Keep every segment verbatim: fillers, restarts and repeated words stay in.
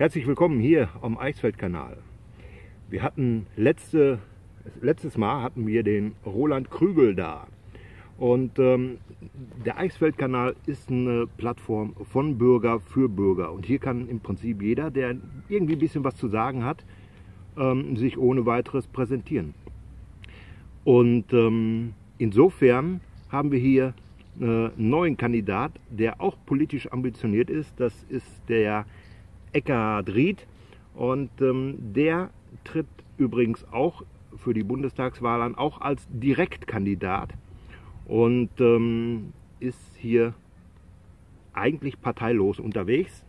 Herzlich willkommen hier am Eichsfeld-Kanal. Wir hatten letzte, letztes Mal hatten wir den Roland Krügel da. Und ähm, der Eichsfeld-Kanal ist eine Plattform von Bürger für Bürger. Und hier kann im Prinzip jeder, der irgendwie ein bisschen was zu sagen hat, ähm, sich ohne weiteres präsentieren. Und ähm, insofern haben wir hier äh, einen neuen Kandidat, der auch politisch ambitioniert ist. Das ist der Eckhard Ried. Und ähm, der tritt übrigens auch für die Bundestagswahl an, auch als Direktkandidat. Und ähm, ist hier eigentlich parteilos unterwegs.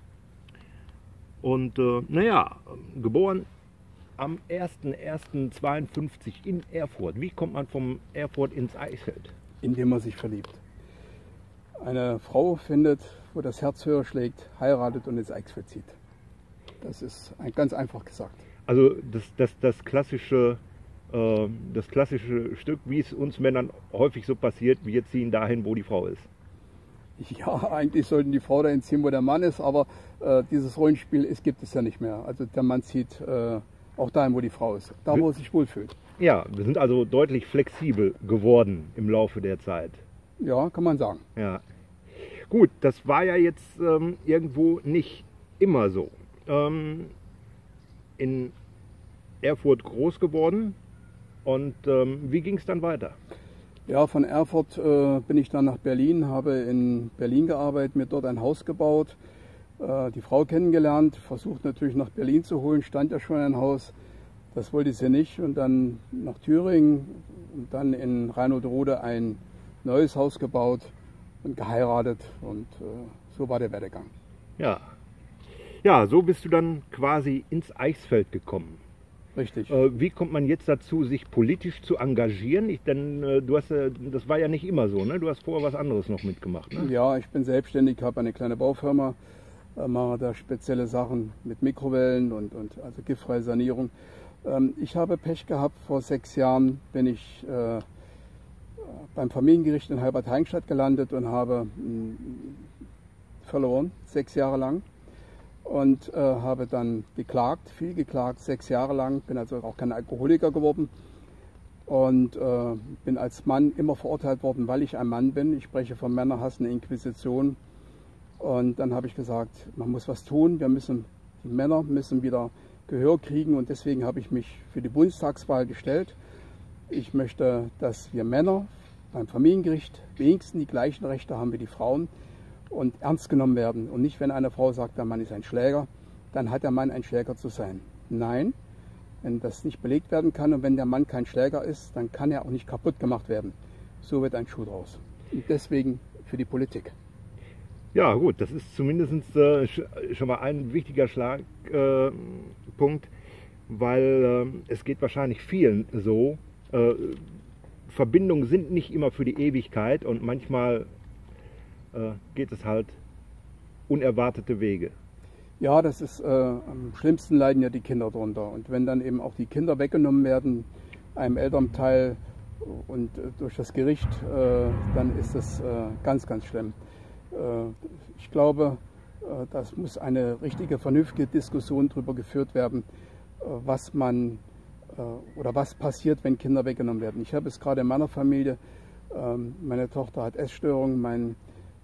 Und äh, naja, geboren am ersten ersten zweiundfünfzig in Erfurt. Wie kommt man vom Erfurt ins Eichsfeld? Indem man sich verliebt. Eine Frau findet, wo das Herz höher schlägt, heiratet und ins Eichsfeld zieht. Das ist ein, ganz einfach gesagt. Also das, das, das, klassische, äh, das klassische Stück, wie es uns Männern häufig so passiert, wir ziehen dahin, wo die Frau ist. Ja, eigentlich sollten die Frau dahin ziehen, wo der Mann ist, aber äh, dieses Rollenspiel ist, gibt es ja nicht mehr. Also der Mann zieht äh, auch dahin, wo die Frau ist, da wo er sich wohlfühlt. Ja, wir sind also deutlich flexibel geworden im Laufe der Zeit. Ja, kann man sagen. Ja. Gut, das war ja jetzt ähm, irgendwo nicht immer so. Ähm, in Erfurt groß geworden und ähm, wie ging es dann weiter? Ja, von Erfurt äh, bin ich dann nach Berlin, habe in Berlin gearbeitet, mir dort ein Haus gebaut, äh, die Frau kennengelernt, versucht natürlich nach Berlin zu holen, stand ja schon ein Haus, das wollte sie nicht und dann nach Thüringen und dann in Reinhold-Rode ein neues Haus gebaut und geheiratet und äh, so war der Werdegang. Ja. Ja, so bist du dann quasi ins Eichsfeld gekommen. Richtig. Äh, wie kommt man jetzt dazu, sich politisch zu engagieren? Ich, denn äh, du hast, äh, das war ja nicht immer so, ne? Du hast vorher was anderes noch mitgemacht, ne? Ja, ich bin selbstständig, habe eine kleine Baufirma, äh, mache da spezielle Sachen mit Mikrowellen und, und also giftfreie Sanierung. Ähm, ich habe Pech gehabt, vor sechs Jahren bin ich äh, beim Familiengericht in Halbertheimstadt gelandet und habe mh, verloren, sechs Jahre lang. Und äh, habe dann geklagt, viel geklagt, sechs Jahre lang, bin also auch kein Alkoholiker geworden und äh, bin als Mann immer verurteilt worden, weil ich ein Mann bin. Ich spreche von Männerhass, eine Inquisition. Und dann habe ich gesagt, man muss was tun, wir müssen, die Männer müssen wieder Gehör kriegen und deswegen habe ich mich für die Bundestagswahl gestellt. Ich möchte, dass wir Männer beim Familiengericht wenigstens die gleichen Rechte haben wie die Frauen und ernst genommen werden. Und nicht, wenn eine Frau sagt, der Mann ist ein Schläger, dann hat der Mann ein Schläger zu sein. Nein, wenn das nicht belegt werden kann und wenn der Mann kein Schläger ist, dann kann er auch nicht kaputt gemacht werden. So wird ein Schuh draus. Und deswegen für die Politik. Ja gut, das ist zumindest äh, schon mal ein wichtiger Schlagpunkt, äh, weil äh, es geht wahrscheinlich vielen so. Äh, Verbindungen sind nicht immer für die Ewigkeit und manchmal geht es halt unerwartete Wege. Ja, das ist äh, am schlimmsten leiden ja die Kinder drunter. Und wenn dann eben auch die Kinder weggenommen werden, einem Elternteil und äh, durch das Gericht, äh, dann ist das äh, ganz, ganz schlimm. Äh, ich glaube, äh, das muss eine richtige, vernünftige Diskussion darüber geführt werden, äh, was man äh, oder was passiert, wenn Kinder weggenommen werden. Ich habe es gerade in meiner Familie, äh, meine Tochter hat Essstörungen, mein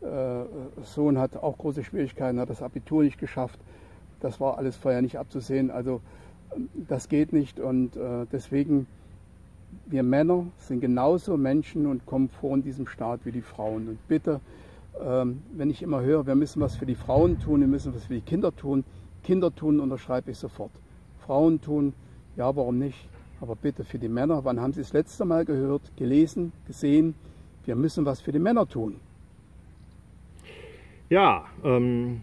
Sohn hat auch große Schwierigkeiten, hat das Abitur nicht geschafft. Das war alles vorher nicht abzusehen. Also das geht nicht und deswegen, wir Männer sind genauso Menschen und kommen vor in diesem Staat wie die Frauen. Und bitte, wenn ich immer höre, wir müssen was für die Frauen tun, wir müssen was für die Kinder tun. Kinder tun, unterschreibe ich sofort. Frauen tun, ja, warum nicht? Aber bitte für die Männer, wann haben Sie das letzte Mal gehört, gelesen, gesehen, wir müssen was für die Männer tun? Ja, ähm,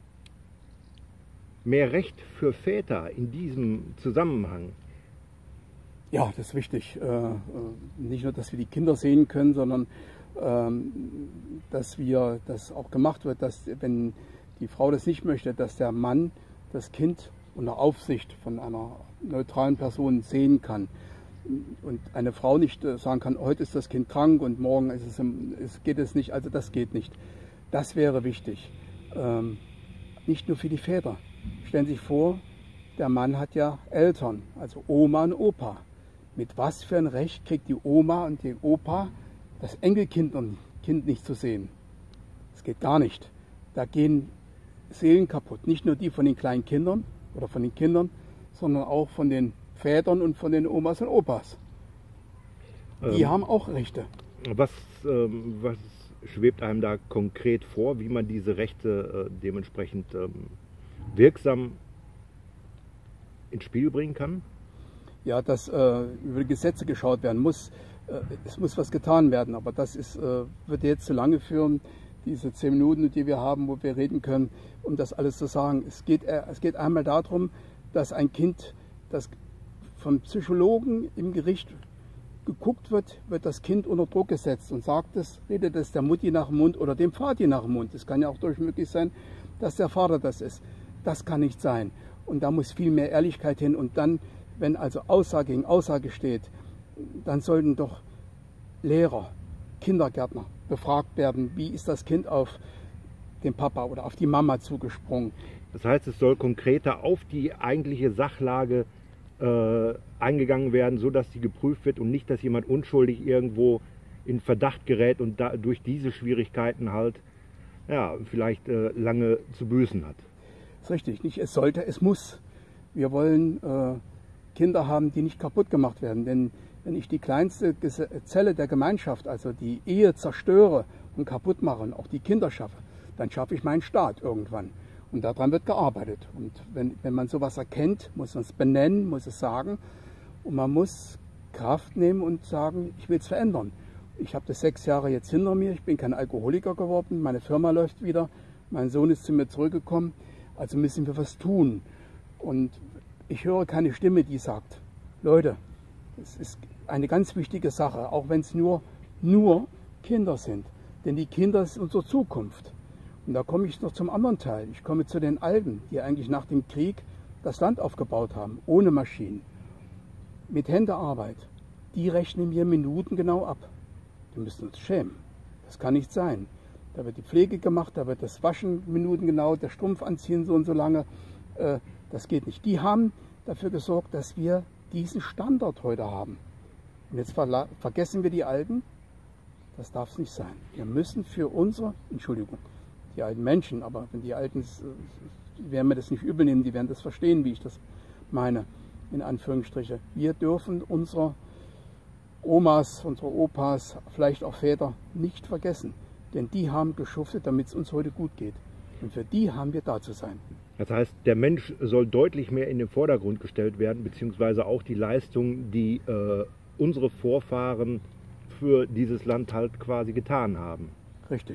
mehr Recht für Väter in diesem Zusammenhang. Ja, das ist wichtig. Äh, nicht nur, dass wir die Kinder sehen können, sondern ähm, dass wir, das auch gemacht wird, dass wenn die Frau das nicht möchte, dass der Mann das Kind unter Aufsicht von einer neutralen Person sehen kann. Und eine Frau nicht sagen kann, heute ist das Kind krank und morgen ist es, es geht es nicht. Also das geht nicht. Das wäre wichtig. Ähm, nicht nur für die Väter, Stellen Sie sich vor, der Mann hat ja Eltern, also Oma und Opa. Mit was für ein Recht kriegt die Oma und der Opa das Enkelkind und Kind nicht zu sehen? Das geht gar nicht. Da gehen Seelen kaputt. Nicht nur die von den kleinen Kindern oder von den Kindern, sondern auch von den Vätern und von den Omas und Opas. Die ähm, haben auch Rechte. Was, ähm, was schwebt einem da konkret vor, wie man diese Rechte äh, dementsprechend ähm, wirksam ins Spiel bringen kann? Ja, dass äh, über die Gesetze geschaut werden muss. Äh, es muss was getan werden, aber das ist, äh, wird jetzt zu lange führen, diese zehn Minuten, die wir haben, wo wir reden können, um das alles zu sagen. Es geht, äh, es geht einmal darum, dass ein Kind, das vom Psychologen im Gericht geguckt wird, wird das Kind unter Druck gesetzt und sagt es, redet es der Mutti nach dem Mund oder dem Vati nach dem Mund. Es kann ja auch durchaus möglich sein, dass der Vater das ist. Das kann nicht sein. Und da muss viel mehr Ehrlichkeit hin. Und dann, wenn also Aussage gegen Aussage steht, dann sollten doch Lehrer, Kindergärtner befragt werden, wie ist das Kind auf den Papa oder auf die Mama zugesprungen. Das heißt, es soll konkreter auf die eigentliche Sachlage äh, eingegangen werden, sodass sie geprüft wird und nicht, dass jemand unschuldig irgendwo in Verdacht gerät und da, durch diese Schwierigkeiten halt ja, vielleicht äh, lange zu büßen hat. Das ist richtig, nicht es sollte, es muss. Wir wollen äh, Kinder haben, die nicht kaputt gemacht werden, denn wenn ich die kleinste Zelle der Gemeinschaft, also die Ehe, zerstöre und kaputt mache und auch die Kinder schaffe, dann schaffe ich meinen Staat irgendwann. Und daran wird gearbeitet. Und wenn, wenn man sowas erkennt, muss man es benennen, muss es sagen. Und man muss Kraft nehmen und sagen, ich will es verändern. Ich habe das sechs Jahre jetzt hinter mir, ich bin kein Alkoholiker geworden, meine Firma läuft wieder, mein Sohn ist zu mir zurückgekommen, also müssen wir was tun. Und ich höre keine Stimme, die sagt, Leute, es ist eine ganz wichtige Sache, auch wenn es nur, nur Kinder sind. Denn die Kinder sind unsere Zukunft. Und da komme ich noch zum anderen Teil. Ich komme zu den Alten, die eigentlich nach dem Krieg das Land aufgebaut haben, ohne Maschinen, mit Händearbeit. Die rechnen wir minutengenau ab. Wir müssen uns schämen. Das kann nicht sein. Da wird die Pflege gemacht, da wird das Waschen minutengenau, der Strumpf anziehen so und so lange. Äh, das geht nicht. Die haben dafür gesorgt, dass wir diesen Standard heute haben. Und jetzt ver vergessen wir die Alten. Das darf es nicht sein. Wir müssen für unsere, Entschuldigung, die alten Menschen, aber wenn die Alten, die werden mir das nicht übel nehmen, die werden das verstehen, wie ich das meine, in Anführungsstriche. Wir dürfen unsere Omas, unsere Opas, vielleicht auch Väter nicht vergessen. Denn die haben geschuftet, damit es uns heute gut geht. Und für die haben wir da zu sein. Das heißt, der Mensch soll deutlich mehr in den Vordergrund gestellt werden, beziehungsweise auch die Leistung, die äh, unsere Vorfahren für dieses Land halt quasi getan haben. Richtig.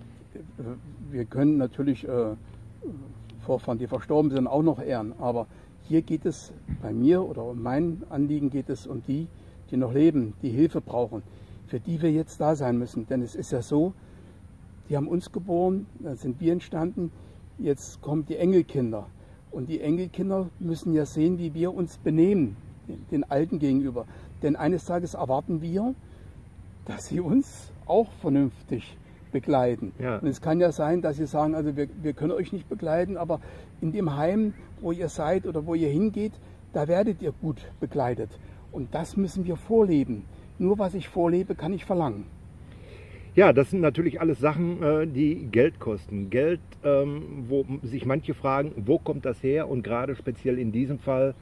Wir können natürlich äh, Vorfahren, die verstorben sind, auch noch ehren. Aber hier geht es bei mir oder um mein Anliegen geht es um die, die noch leben, die Hilfe brauchen, für die wir jetzt da sein müssen. Denn es ist ja so, die haben uns geboren, dann sind wir entstanden, jetzt kommen die Enkelkinder. Und die Enkelkinder müssen ja sehen, wie wir uns benehmen, den Alten gegenüber. Denn eines Tages erwarten wir, dass sie uns auch vernünftig begleiten. Ja. Und es kann ja sein, dass sie sagen, also wir, wir können euch nicht begleiten, aber in dem Heim, wo ihr seid oder wo ihr hingeht, da werdet ihr gut begleitet. Und das müssen wir vorleben. Nur was ich vorlebe, kann ich verlangen. Ja, das sind natürlich alles Sachen, die Geld kosten. Geld, wo sich manche fragen, wo kommt das her? Und gerade speziell in diesem Fall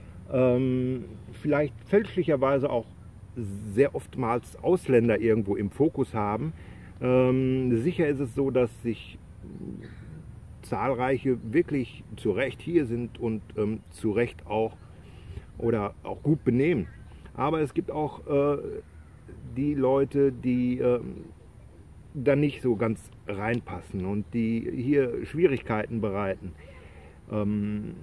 vielleicht fälschlicherweise auch sehr oftmals Ausländer irgendwo im Fokus haben. Sicher ist es so, dass sich zahlreiche wirklich zu Recht hier sind und zu Recht auch oder auch gut benehmen. Aber es gibt auch die Leute, die da nicht so ganz reinpassen und die hier Schwierigkeiten bereiten. Ähm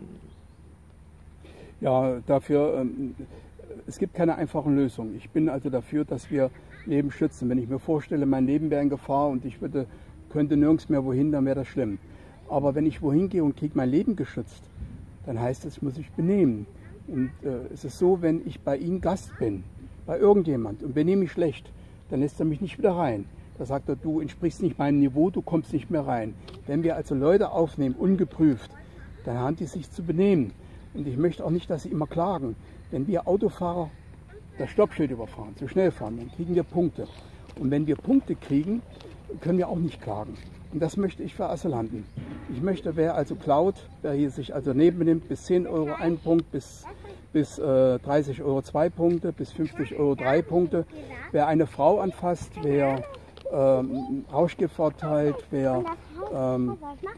ja, dafür, ähm, es gibt keine einfachen Lösungen. Ich bin also dafür, dass wir Leben schützen. Wenn ich mir vorstelle, mein Leben wäre in Gefahr und ich würde, könnte nirgends mehr wohin, dann wäre das schlimm. Aber wenn ich wohin gehe und kriege mein Leben geschützt, dann heißt es, ich muss mich benehmen. Und äh, es ist so, wenn ich bei Ihnen Gast bin, bei irgendjemand und benehme mich schlecht, dann lässt er mich nicht wieder rein. Da sagt er, du entsprichst nicht meinem Niveau, du kommst nicht mehr rein. Wenn wir also Leute aufnehmen, ungeprüft, dann haben die sich zu benehmen. Und ich möchte auch nicht, dass sie immer klagen. Wenn wir Autofahrer das Stoppschild überfahren, zu schnell fahren, dann kriegen wir Punkte. Und wenn wir Punkte kriegen, können wir auch nicht klagen. Und das möchte ich für Asylanten. Ich möchte, wer also klaut, wer hier sich also nebennimmt, bis zehn Euro ein Punkt, bis, bis äh, dreißig Euro zwei Punkte, bis fünfzig Euro drei Punkte. Wer eine Frau anfasst, wer ähm, Rauschgift verteilt, wer... Ähm,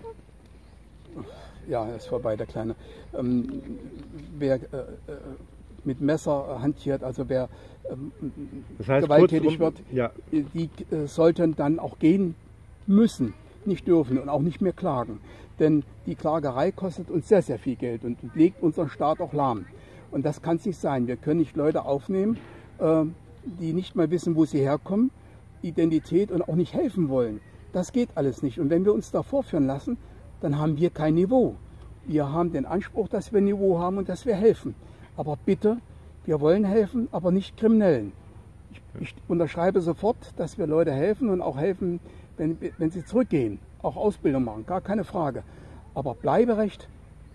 ja, ist vorbei, der Kleine. Ähm, wer äh, mit Messer hantiert, also wer ähm, das heißt, gewalttätig kurzum, wird, ja. die äh, sollten dann auch gehen müssen, nicht dürfen und auch nicht mehr klagen. Denn die Klagerei kostet uns sehr, sehr viel Geld und legt unseren Staat auch lahm. Und das kann es nicht sein. Wir können nicht Leute aufnehmen, äh, die nicht mal wissen, wo sie herkommen, Identität und auch nicht helfen wollen. Das geht alles nicht. Und wenn wir uns da vorführen lassen, dann haben wir kein Niveau. Wir haben den Anspruch, dass wir Niveau haben und dass wir helfen. Aber bitte, wir wollen helfen, aber nicht Kriminellen. Ich, ich unterschreibe sofort, dass wir Leute helfen und auch helfen, wenn, wenn sie zurückgehen. Auch Ausbildung machen, gar keine Frage. Aber Bleiberecht,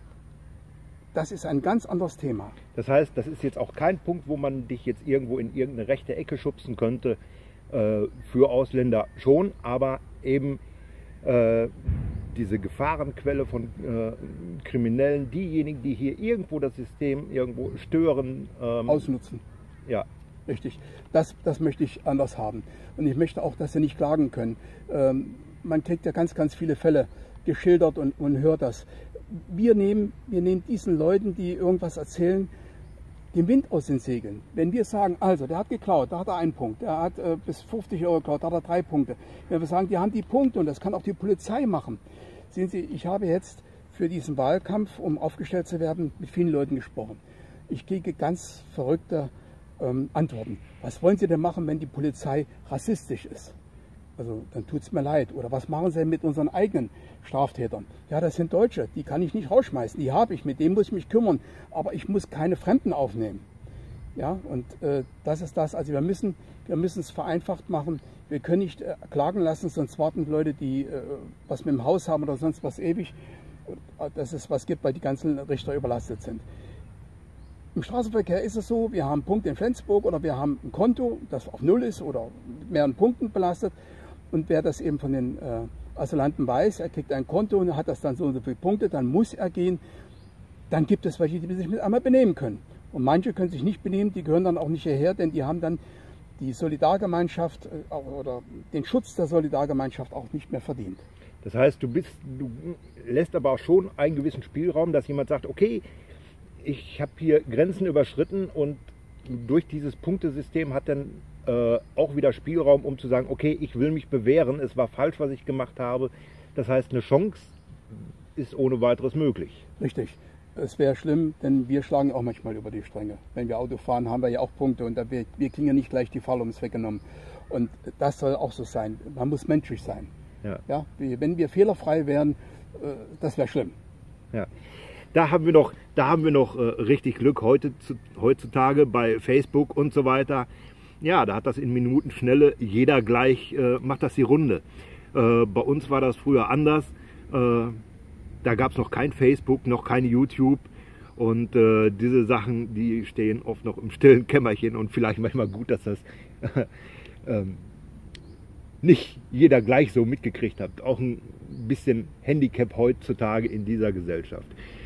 das ist ein ganz anderes Thema. Das heißt, das ist jetzt auch kein Punkt, wo man dich jetzt irgendwo in irgendeine rechte Ecke schubsen könnte. Äh, für Ausländer schon, aber eben äh, diese Gefahrenquelle von äh, Kriminellen, diejenigen, die hier irgendwo das System irgendwo stören. Ähm, Ausnutzen. Ja. Richtig. Das, das möchte ich anders haben. Und ich möchte auch, dass sie nicht klagen können. Ähm, man kriegt ja ganz, ganz viele Fälle geschildert und, und hört das. Wir nehmen, wir nehmen diesen Leuten, die irgendwas erzählen, den Wind aus den Segeln. Wenn wir sagen, also der hat geklaut, da hat er einen Punkt, der hat äh, bis fünfzig Euro geklaut, da hat er drei Punkte. Wenn wir sagen, die haben die Punkte und das kann auch die Polizei machen. Sehen Sie, ich habe jetzt für diesen Wahlkampf, um aufgestellt zu werden, mit vielen Leuten gesprochen. Ich kriege ganz verrückte ähm, Antworten. Was wollen Sie denn machen, wenn die Polizei rassistisch ist? Also dann tut es mir leid. Oder was machen Sie denn mit unseren eigenen Straftätern? Ja, das sind Deutsche, die kann ich nicht rausschmeißen. Die habe ich, mit denen muss ich mich kümmern. Aber ich muss keine Fremden aufnehmen. Ja, und äh, das ist das. Also wir müssen wir müssen es vereinfacht machen. Wir können nicht äh, klagen lassen, sonst warten Leute, die äh, was mit dem Haus haben oder sonst was ewig, dass es was gibt, weil die ganzen Richter überlastet sind. Im Straßenverkehr ist es so, wir haben einen Punkt in Flensburg oder wir haben ein Konto, das auf Null ist oder mit mehreren Punkten belastet. Und wer das eben von den äh, Asylanten weiß, er kriegt ein Konto und hat das dann so und so viele Punkte, dann muss er gehen. Dann gibt es welche, die sich mit einmal benehmen können. Und manche können sich nicht benehmen, die gehören dann auch nicht hierher, denn die haben dann die Solidargemeinschaft äh, oder den Schutz der Solidargemeinschaft auch nicht mehr verdient. Das heißt, du, bist, du lässt aber auch schon einen gewissen Spielraum, dass jemand sagt, okay, ich habe hier Grenzen überschritten und durch dieses Punktesystem hat dann äh, auch wieder Spielraum, um zu sagen, okay, ich will mich bewähren, es war falsch, was ich gemacht habe. Das heißt, eine Chance ist ohne weiteres möglich. Richtig. Es wäre schlimm, denn wir schlagen auch manchmal über die Stränge. Wenn wir Auto fahren, haben wir ja auch Punkte und wir, wir kriegen ja nicht gleich die Fahrlums weggenommen. Und das soll auch so sein. Man muss menschlich sein. Ja. Ja, wenn wir fehlerfrei wären, äh, das wäre schlimm. Ja. Da haben wir noch, da haben wir noch äh, richtig Glück heute, zu, heutzutage bei Facebook und so weiter. Ja, da hat das in Minutenschnelle jeder gleich, äh, macht das die Runde. Äh, bei uns war das früher anders. Äh, da gab es noch kein Facebook, noch kein YouTube. Und äh, diese Sachen, die stehen oft noch im stillen Kämmerchen und vielleicht manchmal gut, dass das ähm, nicht jeder gleich so mitgekriegt hat. Auch ein bisschen Handicap heutzutage in dieser Gesellschaft.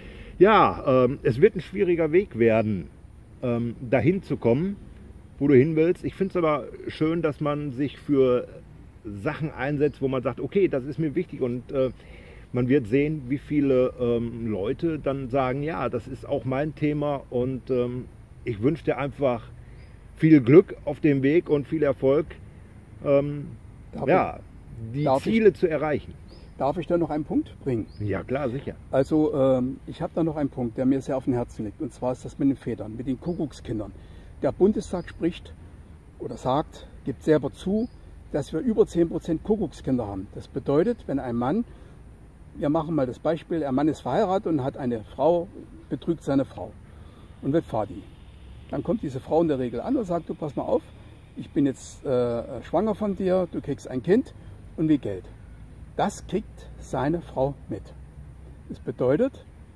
Ja, ähm, es wird ein schwieriger Weg werden, ähm, dahin zu kommen, wo du hin willst. Ich finde es aber schön, dass man sich für Sachen einsetzt, wo man sagt, okay, das ist mir wichtig und äh, man wird sehen, wie viele ähm, Leute dann sagen, ja, das ist auch mein Thema und ähm, ich wünsche dir einfach viel Glück auf dem Weg und viel Erfolg, ähm, ja, die Ziele ich, zu erreichen. Darf ich da noch einen Punkt bringen? Ja, klar, sicher. Also ähm, ich habe da noch einen Punkt, der mir sehr auf dem Herzen liegt, und zwar ist das mit den Vätern, mit den Kuckuckskindern. Der Bundestag spricht oder sagt, gibt selber zu, dass wir über zehn Prozent Kuckuckskinder haben. Das bedeutet, wenn ein Mann, wir machen mal das Beispiel, ein Mann ist verheiratet und hat eine Frau, betrügt seine Frau und wird Vati. Dann kommt diese Frau in der Regel an und sagt, du pass mal auf, ich bin jetzt äh, schwanger von dir, du kriegst ein Kind und will Geld. Das kriegt seine Frau mit. Das bedeutet,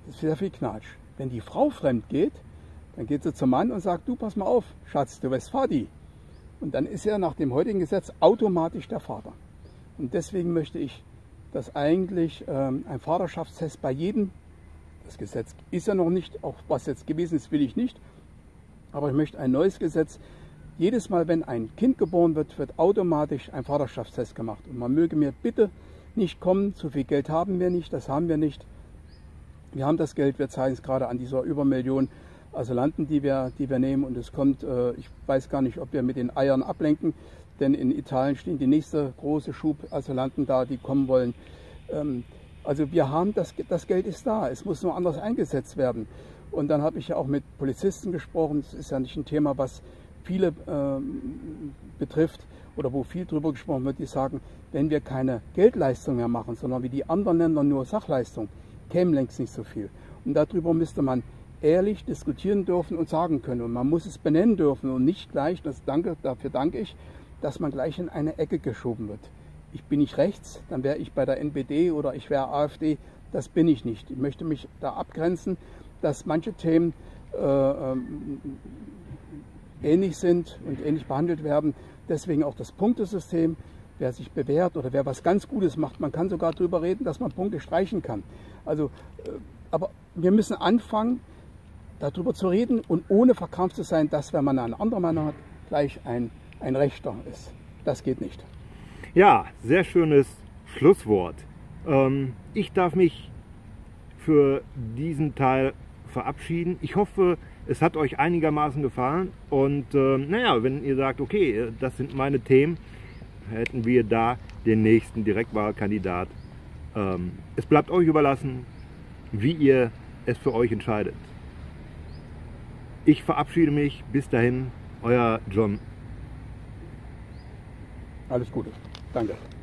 Das ist sehr viel Knatsch. Wenn die Frau fremd geht, dann geht sie zum Mann und sagt, du, pass mal auf, Schatz, du weißt Vati. Und dann ist er nach dem heutigen Gesetz automatisch der Vater. Und deswegen möchte ich, dass eigentlich ähm, ein Vaterschaftstest bei jedem, das Gesetz ist ja noch nicht, auch was jetzt gewesen ist, will ich nicht, aber ich möchte ein neues Gesetz. Jedes Mal, wenn ein Kind geboren wird, wird automatisch ein Vaterschaftstest gemacht. Und man möge mir bitte nicht kommen, zu viel Geld haben wir nicht, das haben wir nicht. Wir haben das Geld, wir zahlen es gerade an dieser Übermillion Asylanten, die wir, die wir nehmen. Und es kommt, äh, ich weiß gar nicht, ob wir mit den Eiern ablenken, denn in Italien stehen die nächste große Schub Asylanten da, die kommen wollen. Ähm, also wir haben, das, das Geld ist da, es muss nur anders eingesetzt werden. Und dann habe ich ja auch mit Polizisten gesprochen, das ist ja nicht ein Thema, was viele ähm, betrifft oder wo viel drüber gesprochen wird, die sagen, wenn wir keine Geldleistung mehr machen, sondern wie die anderen Länder nur Sachleistung, käme längst nicht so viel. Und darüber müsste man ehrlich diskutieren dürfen und sagen können. Und man muss es benennen dürfen und nicht gleich, das danke, dafür danke ich, dass man gleich in eine Ecke geschoben wird. Ich bin nicht rechts, dann wäre ich bei der N P D oder ich wäre AfD, das bin ich nicht. Ich möchte mich da abgrenzen, dass manche Themen äh, ähm, ähnlich sind und ähnlich behandelt werden. Deswegen auch das Punktesystem. Wer sich bewährt oder wer was ganz Gutes macht, man kann sogar darüber reden, dass man Punkte streichen kann. Also, äh, aber wir müssen anfangen, darüber zu reden und ohne verkrampft zu sein, dass, wenn man eine andere Meinung hat, gleich ein, ein Rechter ist. Das geht nicht. Ja, sehr schönes Schlusswort. Ähm, ich darf mich für diesen Teil verabschieden. Ich hoffe, es hat euch einigermaßen gefallen und äh, naja, wenn ihr sagt, okay, das sind meine Themen, hätten wir da den nächsten Direktwahlkandidat. Ähm, es bleibt euch überlassen, wie ihr es für euch entscheidet. Ich verabschiede mich. Bis dahin, euer John. Alles Gute. Danke.